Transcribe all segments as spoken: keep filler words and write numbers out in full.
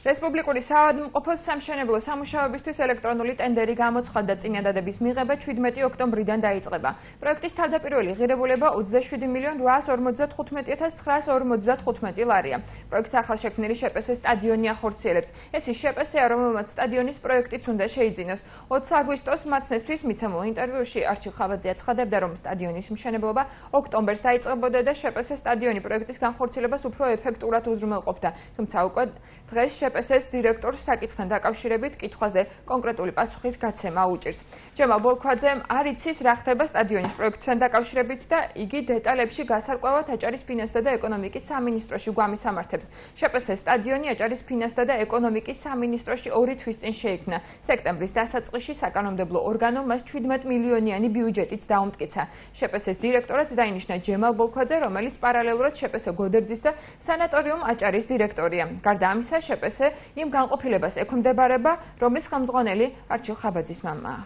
რესპუბლიკური საავადმყოფოს სამშენებლო სამუშაოებისთვის ელექტრონული ტენდერი გამოცხადდა წინადადების მიღება შვიდმეტი ოქტომბრიდან დაიწყება. პროექტის თავდაპირველი ღირებულება ოცდაშვიდი მილიონ რვაას ორმოცდათხუთმეტი ათას ცხრაას ორმოცდათხუთმეტი ლარია. პროექტს ახალშექმნილი შპს სტადიონი ახორციელებს. ეს ის შპსია, რომელმაც სტადიონის პროექტიც უნდა შეიძინოს. ოცი აგვისტოს მაცნესთვის მიცემულ ინტერვიუში არჩილ ხაბაძე აცხადებდა, რომ სტადიონის მშენებლობა ოქტომბერს დაიწყებოდა და შპს სტადიონი პროექტის განხორციელებას უფრო ეფექტურად უზრუნველყოფდა. თუმცა უკვე დღეს შპს-ის დირექტორს საკითხთან დაკავშირებით კითხვაზე კონკრეტული პასუხის გაცემა უჭირს. ჯემალ ბოლქვაძემ არ იცის რა ხდება სტადიონის პროექტთან დაკავშირებით და იგი დეტალებში გასარკვევად აჭარის ფინანსთა და ეკონომიკის სამინისტროში გვამისამართებს. შპს სტადიონი აჭარის ფინანსთა და ეკონომიკის სამინისტროში ორი თვის წინ შეიქმნა. სექტემბრის დასაწყისში საკანონმდებლო ორგანომ მას შვიდმეტი მილიონიანი ბიუჯეტიც დაუმტკიცა. შპს-ის დირექტორად დაინიშნა ჯემალ ბოლქვაძე, რომელიც პარალელურად შპს გოდერძის და სანატორიუმ აჭარის დირექტორია. გარდა ამისა, შპს იმ განყოფილებას ექვემდებარება, რომლის ხელმძღვანელი არჩილ ხაბაძის მამაა.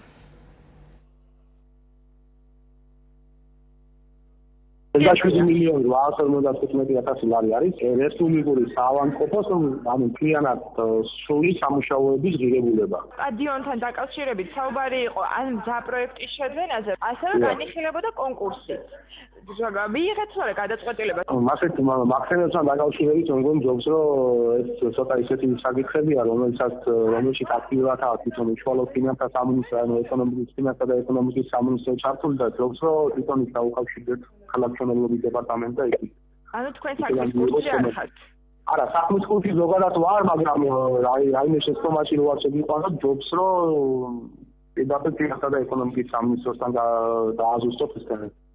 ოცდაშვიდი მილიონ რვაას ორმოცდათხუთმეტი ათასი ლარი არის რესპუბლიკური საავადმყოფოს, ანუ მთლიანად სრული სამუშაოების ღირებულება. სტადიონთან დაკავშირებით საუბარი იყო ან მზა პროექტის შეძენაზე, ასევე განიხილებოდა კონკურსი. მიიღეთ ხოლმე გადაწყვეტილება. ასეთ მახსენებთან დაკავშირებით მგონი ჯობს, რომ ეს ცოტა ისეთი საკითხებია, რომელსაც რომელშიც აქტიურადაა თვითონ უშუალო ფინანსთა სამინისტრო, ანუ ეკონომიკის ფინანსთა და ეკონომიკის სამინისტრო ჩართული და ჯობს, რომ თვითონ ის დაუკავშირდეთ ქალაქმშენებლობის დეპარტამენტს და იქ. ანუ თქვენ საქმის კურსი არ ხართ? არა, საქმის კურსი ზოგადად ვარ, მაგრამ რაიმე შეცდომაში რო არ შეგიყვანო, ჯობს, რომ პირდაპირ ფინანსთა და ეკონომიკის სამინისტროსთან დააზუსტოთ ეს თემა.